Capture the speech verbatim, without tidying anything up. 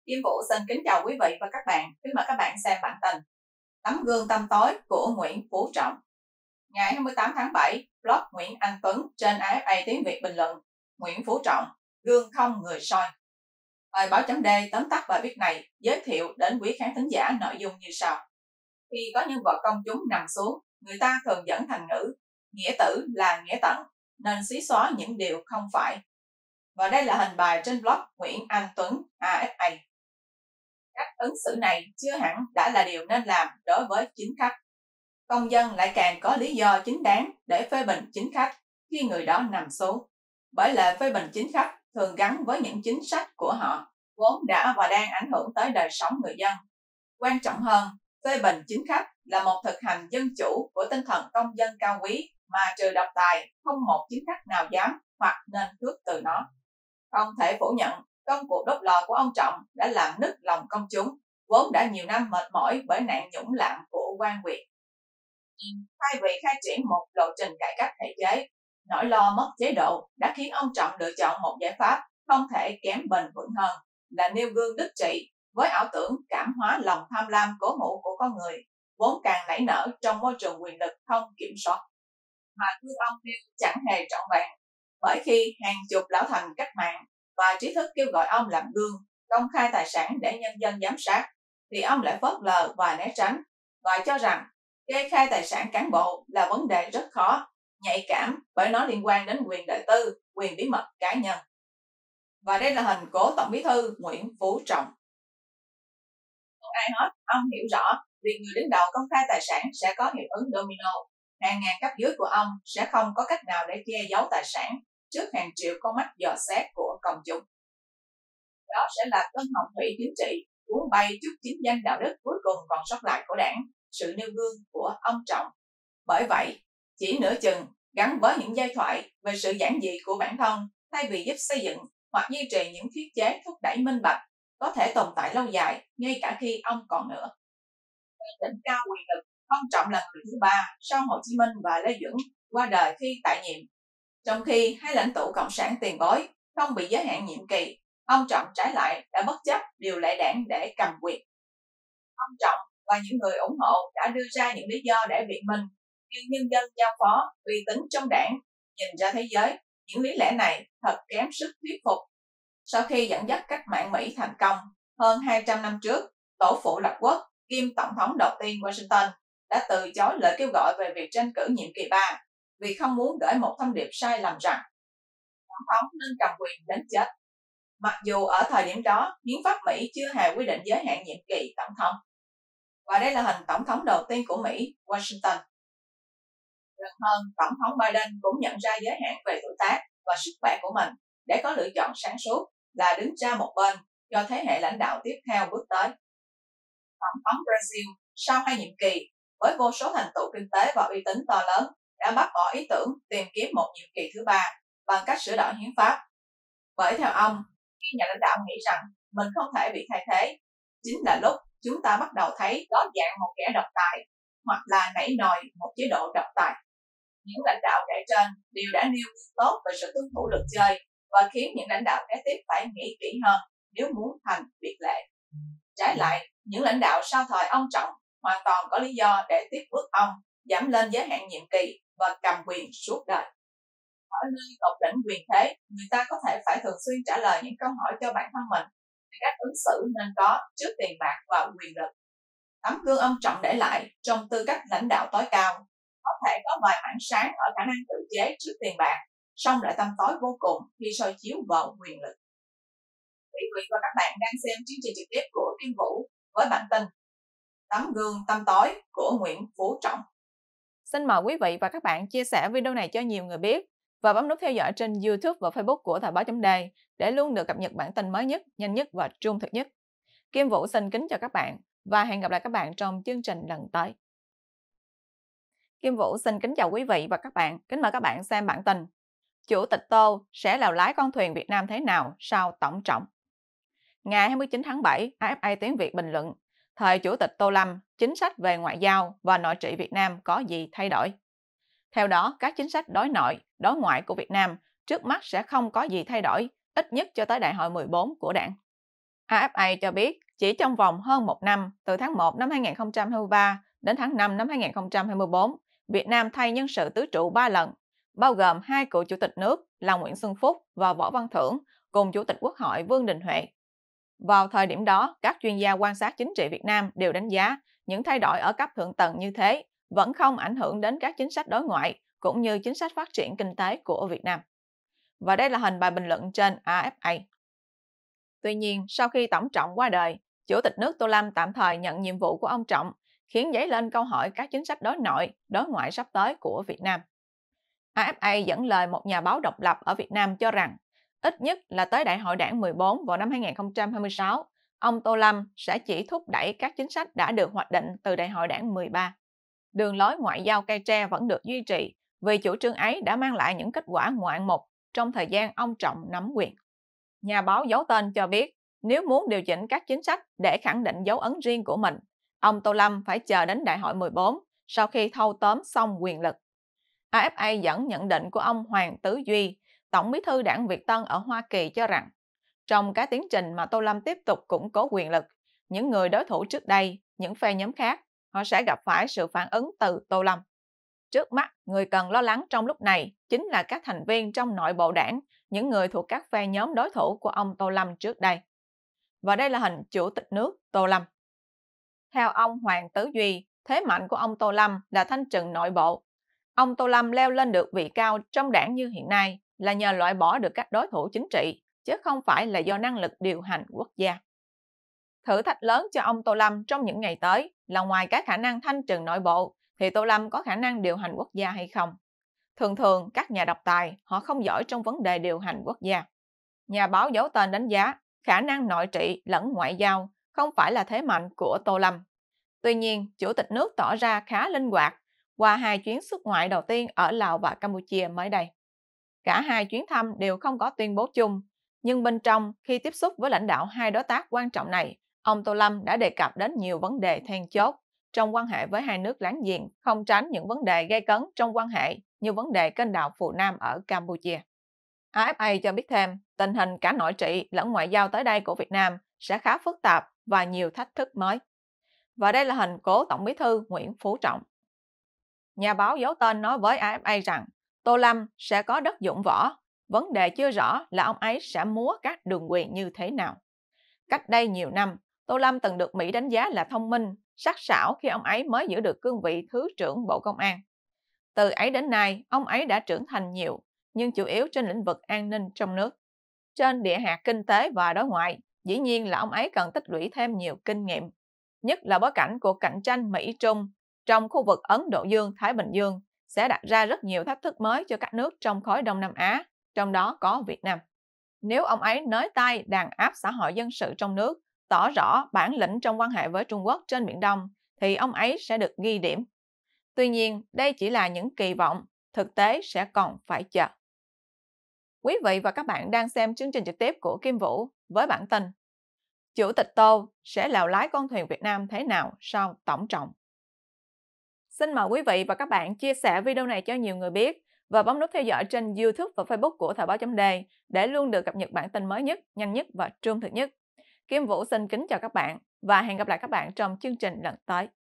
Kim Vũ xin kính chào quý vị và các bạn. Kính mời các bạn xem bản tin Tấm gương tăm tối của Nguyễn Phú Trọng. Ngày hai mươi tám tháng bảy, blog Nguyễn Anh Tuấn trên a ép a tiếng Việt bình luận Nguyễn Phú Trọng, gương không người soi. Bài báo chấm D tóm tắt bài viết này giới thiệu đến quý khán thính giả nội dung như sau. Khi có nhân vật công chúng nằm xuống, người ta thường dẫn thành ngữ nghĩa tử là nghĩa tận, nên xí xóa những điều không phải. Và đây là hình bài trên blog Nguyễn Anh Tuấn a ép a. Cách ứng xử này chưa hẳn đã là điều nên làm đối với chính khách. Công dân lại càng có lý do chính đáng để phê bình chính khách khi người đó nằm xuống, bởi lẽ phê bình chính khách thường gắn với những chính sách của họ, vốn đã và đang ảnh hưởng tới đời sống người dân. Quan trọng hơn, phê bình chính khách là một thực hành dân chủ của tinh thần công dân cao quý mà trừ độc tài, không một chính khách nào dám hoặc nên khước từ nó. Không thể phủ nhận, công cuộc đốt lò của ông Trọng đã làm nứt lòng công chúng, vốn đã nhiều năm mệt mỏi bởi nạn nhũng lạm của quan quyền. Thay vì khai triển một lộ trình cải cách thể chế, nỗi lo mất chế độ đã khiến ông Trọng lựa chọn một giải pháp không thể kém bền vững hơn là nêu gương đức trị với ảo tưởng cảm hóa lòng tham lam cố hữu của con người, vốn càng nảy nở trong môi trường quyền lực không kiểm soát. Mà gương ông nêu chẳng hề trọn vẹn, bởi khi hàng chục lão thành cách mạng và trí thức kêu gọi ông làm gương, công khai tài sản để nhân dân giám sát, thì ông lại phớt lờ và né tránh, và cho rằng kê khai tài sản cán bộ là vấn đề rất khó, nhạy cảm bởi nó liên quan đến quyền đời tư, quyền bí mật cá nhân. Và đây là hình của Tổng Bí thư Nguyễn Phú Trọng. Không ai hết, ông hiểu rõ việc người đứng đầu công khai tài sản sẽ có hiệu ứng domino. Hàng ngàn cấp dưới của ông sẽ không có cách nào để che giấu tài sản trước hàng triệu con mắt dò xét của công chúng. Đó sẽ là cơn hồng thủy chính trị, cuốn bay chút chính danh đạo đức cuối cùng còn sót lại của đảng, sự nêu gương của ông Trọng. Bởi vậy, chỉ nửa chừng gắn với những giai thoại về sự giản dị của bản thân thay vì giúp xây dựng hoặc duy trì những thiết chế thúc đẩy minh bạch có thể tồn tại lâu dài ngay cả khi ông còn nữa. Trên đỉnh cao quyền lực, ông Trọng là người thứ ba sau Hồ Chí Minh và Lê Duẩn qua đời khi tại nhiệm. Trong khi hai lãnh tụ cộng sản tiền bối không bị giới hạn nhiệm kỳ, ông Trọng trái lại đã bất chấp điều lệ đảng để cầm quyền. Ông Trọng và những người ủng hộ đã đưa ra những lý do để biện minh, nhưng nhân dân giao phó uy tín trong đảng nhìn ra thế giới, những lý lẽ này thật kém sức thuyết phục. Sau khi dẫn dắt cách mạng Mỹ thành công hơn hai trăm năm trước, tổ phụ lập quốc kiêm tổng thống đầu tiên Washington đã từ chối lời kêu gọi về việc tranh cử nhiệm kỳ ba vì không muốn gửi một thông điệp sai lầm rằng tổng thống nên cầm quyền đến chết. Mặc dù ở thời điểm đó, hiến pháp Mỹ chưa hề quy định giới hạn nhiệm kỳ tổng thống. Và đây là hình tổng thống đầu tiên của Mỹ, Washington. Gần hơn, tổng thống Biden cũng nhận ra giới hạn về tuổi tác và sức khỏe của mình để có lựa chọn sáng suốt là đứng ra một bên cho thế hệ lãnh đạo tiếp theo bước tới. Tổng thống Brazil sau hai nhiệm kỳ với vô số thành tựu kinh tế và uy tín to lớn đã bác bỏ ý tưởng tìm kiếm một nhiệm kỳ thứ ba bằng cách sửa đổi hiến pháp. Bởi theo ông, khi nhà lãnh đạo nghĩ rằng mình không thể bị thay thế, chính là lúc chúng ta bắt đầu thấy đó dạng một kẻ độc tài hoặc là nảy nòi một chế độ độc tài. Những lãnh đạo kể trên đều đã nêu tốt về sự tuân thủ luật chơi và khiến những lãnh đạo kế tiếp phải nghĩ kỹ hơn nếu muốn thành biệt lệ. Trái lại, những lãnh đạo sau thời ông Trọng hoàn toàn có lý do để tiếp bước ông giảm lên giới hạn nhiệm kỳ và cầm quyền suốt đời. Ở nơi tột đỉnh quyền thế, người ta có thể phải thường xuyên trả lời những câu hỏi cho bản thân mình về cách ứng xử nên có trước tiền bạc và quyền lực. Tấm gương ông Trọng để lại trong tư cách lãnh đạo tối cao có thể có vài khoảng sáng ở khả năng tự chế trước tiền bạc, song lại tăm tối vô cùng khi soi chiếu vào quyền lực. Quý vị và các bạn đang xem chương trình trực tiếp của Kim Vũ với bản tin Tấm gương tăm tối của Nguyễn Phú Trọng. Xin mời quý vị và các bạn chia sẻ video này cho nhiều người biết và bấm nút theo dõi trên YouTube và Facebook của Thời báo chấm D để luôn được cập nhật bản tin mới nhất, nhanh nhất và trung thực nhất. Kim Vũ xin kính chào các bạn và hẹn gặp lại các bạn trong chương trình lần tới. Kim Vũ xin kính chào quý vị và các bạn, kính mời các bạn xem bản tin Chủ tịch Tô sẽ lèo lái con thuyền Việt Nam thế nào sau Tổng Trọng. Ngày hai mươi chín tháng bảy, a ép a tiếng Việt bình luận thời Chủ tịch Tô Lâm, chính sách về ngoại giao và nội trị Việt Nam có gì thay đổi? Theo đó, các chính sách đối nội, đối ngoại của Việt Nam trước mắt sẽ không có gì thay đổi, ít nhất cho tới đại hội mười bốn của đảng. a ép a cho biết chỉ trong vòng hơn một năm, từ tháng một năm hai nghìn không trăm hai mươi ba đến tháng năm năm hai nghìn không trăm hai mươi tư, Việt Nam thay nhân sự tứ trụ ba lần, bao gồm hai cựu chủ tịch nước là Nguyễn Xuân Phúc và Võ Văn Thưởng cùng Chủ tịch Quốc hội Vương Đình Huệ. Vào thời điểm đó, các chuyên gia quan sát chính trị Việt Nam đều đánh giá những thay đổi ở cấp thượng tầng như thế vẫn không ảnh hưởng đến các chính sách đối ngoại cũng như chính sách phát triển kinh tế của Việt Nam. Và đây là hình bài bình luận trên a ép a. Tuy nhiên, sau khi Tổng Trọng qua đời, Chủ tịch nước Tô Lâm tạm thời nhận nhiệm vụ của ông Trọng, khiến dấy lên câu hỏi các chính sách đối nội, đối ngoại sắp tới của Việt Nam. a ép a dẫn lời một nhà báo độc lập ở Việt Nam cho rằng, ít nhất là tới Đại hội Đảng mười bốn vào năm hai nghìn không trăm hai mươi sáu, ông Tô Lâm sẽ chỉ thúc đẩy các chính sách đã được hoạch định từ Đại hội Đảng mười ba. Đường lối ngoại giao cây tre vẫn được duy trì vì chủ trương ấy đã mang lại những kết quả ngoạn mục trong thời gian ông Trọng nắm quyền. Nhà báo giấu tên cho biết, nếu muốn điều chỉnh các chính sách để khẳng định dấu ấn riêng của mình, ông Tô Lâm phải chờ đến Đại hội mười bốn sau khi thâu tóm xong quyền lực. a ép a dẫn nhận định của ông Hoàng Tứ Duy, Tổng bí thư Đảng Việt Tân ở Hoa Kỳ cho rằng, trong cái tiến trình mà Tô Lâm tiếp tục củng cố quyền lực, những người đối thủ trước đây, những phe nhóm khác, họ sẽ gặp phải sự phản ứng từ Tô Lâm. Trước mắt, người cần lo lắng trong lúc này chính là các thành viên trong nội bộ đảng, những người thuộc các phe nhóm đối thủ của ông Tô Lâm trước đây. Và đây là hình Chủ tịch nước Tô Lâm. Theo ông Hoàng Tứ Duy, thế mạnh của ông Tô Lâm là thanh trừng nội bộ. Ông Tô Lâm leo lên được vị cao trong đảng như hiện nay là nhờ loại bỏ được các đối thủ chính trị, chứ không phải là do năng lực điều hành quốc gia. Thử thách lớn cho ông Tô Lâm trong những ngày tới là ngoài các khả năng thanh trừng nội bộ, thì Tô Lâm có khả năng điều hành quốc gia hay không? Thường thường, các nhà độc tài, họ không giỏi trong vấn đề điều hành quốc gia. Nhà báo giấu tên đánh giá, khả năng nội trị lẫn ngoại giao không phải là thế mạnh của Tô Lâm. Tuy nhiên, Chủ tịch nước tỏ ra khá linh hoạt qua hai chuyến xuất ngoại đầu tiên ở Lào và Campuchia mới đây. Cả hai chuyến thăm đều không có tuyên bố chung, nhưng bên trong, khi tiếp xúc với lãnh đạo hai đối tác quan trọng này, ông Tô Lâm đã đề cập đến nhiều vấn đề then chốt trong quan hệ với hai nước láng giềng, không tránh những vấn đề gây cấn trong quan hệ như vấn đề kênh đào Phù Nam ở Campuchia. a ép a cho biết thêm, tình hình cả nội trị lẫn ngoại giao tới đây của Việt Nam sẽ khá phức tạp và nhiều thách thức mới. Và đây là hình cố Tổng bí thư Nguyễn Phú Trọng. Nhà báo giấu tên nói với a ép a rằng Tô Lâm sẽ có đất dụng võ, vấn đề chưa rõ là ông ấy sẽ múa các đường quyền như thế nào. Cách đây nhiều năm, Tô Lâm từng được Mỹ đánh giá là thông minh, sắc sảo khi ông ấy mới giữ được cương vị Thứ trưởng Bộ Công an. Từ ấy đến nay, ông ấy đã trưởng thành nhiều, nhưng chủ yếu trên lĩnh vực an ninh trong nước. Trên địa hạt kinh tế và đối ngoại, dĩ nhiên là ông ấy cần tích lũy thêm nhiều kinh nghiệm, nhất là bối cảnh cuộc cạnh tranh Mỹ-Trung trong khu vực Ấn Độ Dương-Thái Bình Dương sẽ đặt ra rất nhiều thách thức mới cho các nước trong khối Đông Nam Á, trong đó có Việt Nam. Nếu ông ấy nới tay đàn áp xã hội dân sự trong nước, tỏ rõ bản lĩnh trong quan hệ với Trung Quốc trên Biển Đông, thì ông ấy sẽ được ghi điểm. Tuy nhiên, đây chỉ là những kỳ vọng, thực tế sẽ còn phải chờ. Quý vị và các bạn đang xem chương trình trực tiếp của Kim Vũ với bản tin Chủ tịch Tô sẽ lèo lái con thuyền Việt Nam thế nào sau Tổng Trọng. Xin mời quý vị và các bạn chia sẻ video này cho nhiều người biết và bấm nút theo dõi trên YouTube và Facebook của Thời báo chấm D để luôn được cập nhật bản tin mới nhất, nhanh nhất và trung thực nhất. Kim Vũ xin kính chào các bạn và hẹn gặp lại các bạn trong chương trình lần tới.